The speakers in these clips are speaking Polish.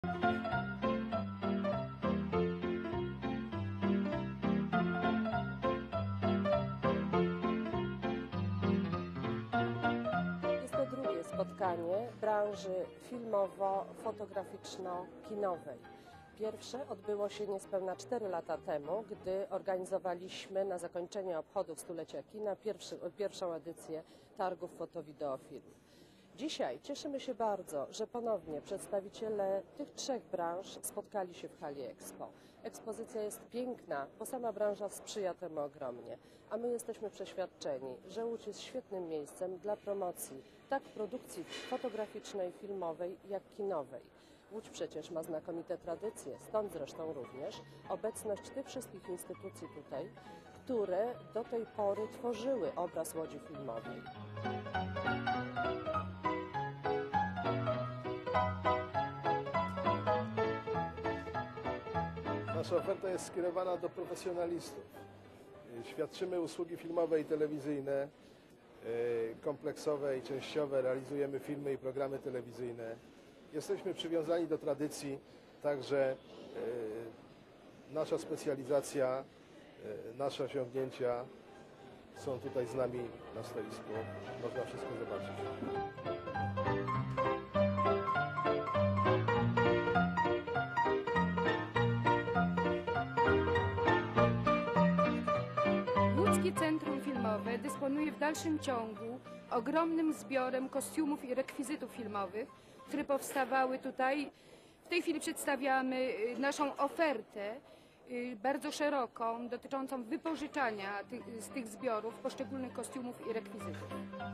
Jest to drugie spotkanie branży filmowo-fotograficzno-kinowej. Pierwsze odbyło się niespełna 4 lata temu, gdy organizowaliśmy na zakończenie obchodów stulecia kina pierwszą edycję targów foto-wideofilm. Dzisiaj cieszymy się bardzo, że ponownie przedstawiciele tych 3 branż spotkali się w hali Expo. Ekspozycja jest piękna, bo sama branża sprzyja temu ogromnie, a my jesteśmy przeświadczeni, że Łódź jest świetnym miejscem dla promocji tak produkcji fotograficznej, filmowej, jak kinowej. Łódź przecież ma znakomite tradycje, stąd zresztą również obecność tych wszystkich instytucji tutaj, które do tej pory tworzyły obraz Łodzi filmowej. Nasza oferta jest skierowana do profesjonalistów. Świadczymy usługi filmowe i telewizyjne, kompleksowe i częściowe, realizujemy filmy i programy telewizyjne. Jesteśmy przywiązani do tradycji, także nasza specjalizacja, nasze osiągnięcia są tutaj z nami na stoisku. Można wszystko zobaczyć. Łódzkie Centrum Filmowe dysponuje w dalszym ciągu ogromnym zbiorem kostiumów i rekwizytów filmowych, które powstawały tutaj. W tej chwili przedstawiamy naszą ofertę bardzo szeroką, dotyczącą wypożyczania z tych zbiorów poszczególnych kostiumów i rekwizytów.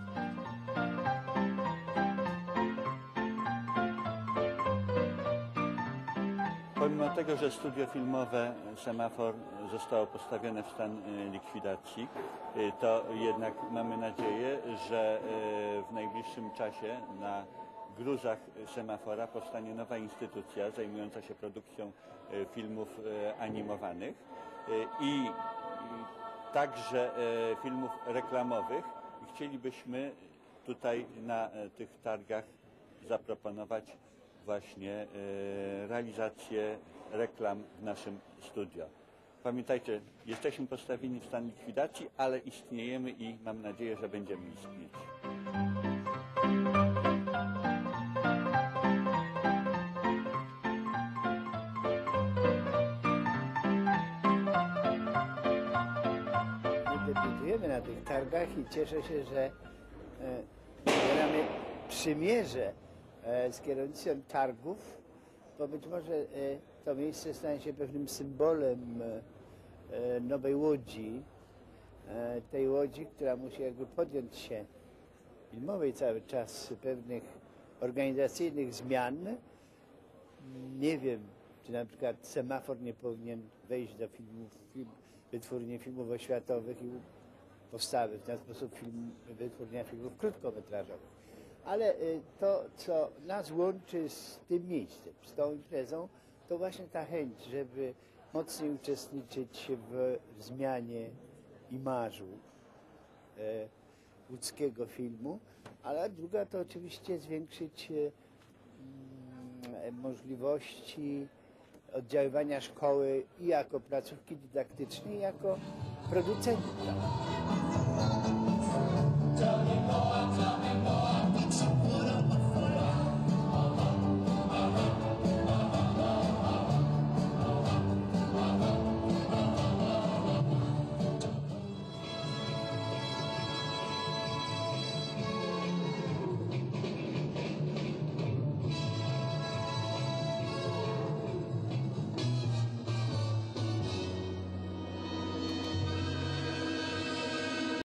Pomimo tego, że studio filmowe Semafor zostało postawione w stan likwidacji, to jednak mamy nadzieję, że w najbliższym czasie na gruzach Semafora powstanie nowa instytucja zajmująca się produkcją filmów animowanych i także filmów reklamowych. I chcielibyśmy tutaj na tych targach zaproponować właśnie realizację reklam w naszym studio. Pamiętajcie, jesteśmy postawieni w stan likwidacji, ale istniejemy i mam nadzieję, że będziemy istnieć. Debiutujemy na tych targach i cieszę się, że zbieramy przymierze z kierownictwem targów, bo być może to miejsce stanie się pewnym symbolem nowej Łodzi, tej Łodzi, która musi jakby podjąć się filmowej cały czas pewnych organizacyjnych zmian. Nie wiem, czy na przykład Semafor nie powinien wejść do wytwórni filmów oświatowych i powstawy w ten sposób wytwórnia filmów krótkometrażowych. Ale to, co nas łączy z tym miejscem, z tą imprezą, to właśnie ta chęć, żeby mocniej uczestniczyć w zmianie imażu łódzkiego filmu, ale druga to oczywiście zwiększyć możliwości oddziaływania szkoły i jako placówki dydaktycznej, i jako producenta.